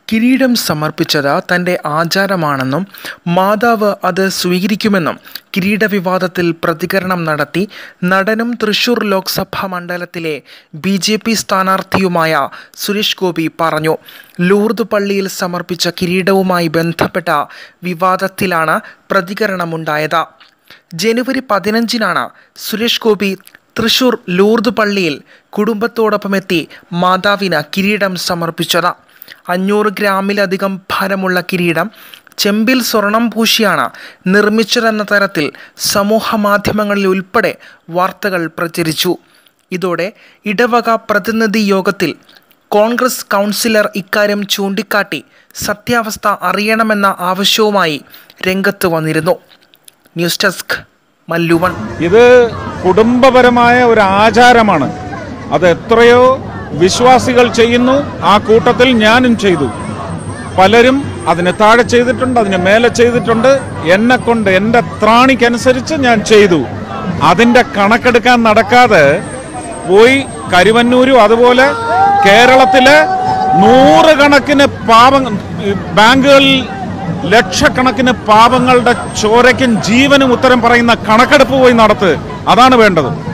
കിരീടം സമർപ്പിച്ചത് തൻ്റെ ആചാരമാണെന്നും മാതാവ് അത് സ്വീകരിക്കുമെന്നും കിരീട വിവാദത്തിൽ പ്രതികരണം നടത്തി നടനും തൃശൂർ ലോക്സഭാ മണ്ഡലത്തിലെ BJP സ്ഥാനാർത്ഥിയുമായ സുരേഷ് ഗോപി പറഞ്ഞു. ലൂർദ് പള്ളിയിൽ സമർപ്പിച്ച കിരീടവുമായി ബന്ധപ്പെട്ട വിവാദത്തിലാണ് പ്രതികരണമുണ്ടായത്. ജനുവരി 15-നാണ് സുരേഷ് ഗോപി തൃശൂർ ലൂർദ് പള്ളിയിൽ കുടുംബത്തോടൊപ്പമെത്തി മാതാവിന് കിരീടം സമർപ്പിച്ചത്. 500 ഗ്രാമിലധികം ഭാരമുള്ള കിരീടം ചെമ്പിൽ സ്വർണം പൂശിയാണ് നിർമ്മിച്ചതെന്ന തരത്തിൽ സമൂഹ മാധ്യമങ്ങളിൽ ഉൾപ്പെടെ വാർത്തകൾ പ്രചരിച്ചു. ഇതോടെ ഇടവക പ്രതിനിധി യോഗത്തിൽ കോൺഗ്രസ് കൗൺസിലർ ഇക്കാര്യം ചൂണ്ടിക്കാട്ടി സത്യാവസ്ഥ അറിയണമെന്ന ആവശ്യവുമായി രംഗത്ത് വന്നിരുന്നു. ന്യൂസ് ഡെസ്ക് മല്ലു1. ഇത് കുടുംബപരമായ ഒരു ആചാരമാണ്. അത് എത്രയോ വിശ്വാസികൾ ചെയ്യുന്നു. ആ കൂട്ടത്തിൽ ഞാനും ചെയ്തു. പലരും അതിന് താഴെ ചെയ്തിട്ടുണ്ട്, അതിന് മേലെ ചെയ്തിട്ടുണ്ട്. എന്നെ കൊണ്ട് എൻ്റെ ത്രാണിക്കനുസരിച്ച് ഞാൻ ചെയ്തു. അതിൻ്റെ കണക്കെടുക്കാൻ നടക്കാതെ പോയി കരുവന്നൂരും അതുപോലെ കേരളത്തിലെ നൂറുകണക്കിന് ബാങ്കുകളിൽ ലക്ഷക്കണക്കിന് പാവങ്ങളുടെ ചോരയ്ക്കും ജീവനും ഉത്തരം പറയുന്ന കണക്കെടുപ്പ് പോയി നടത്ത്. അതാണ് വേണ്ടത്.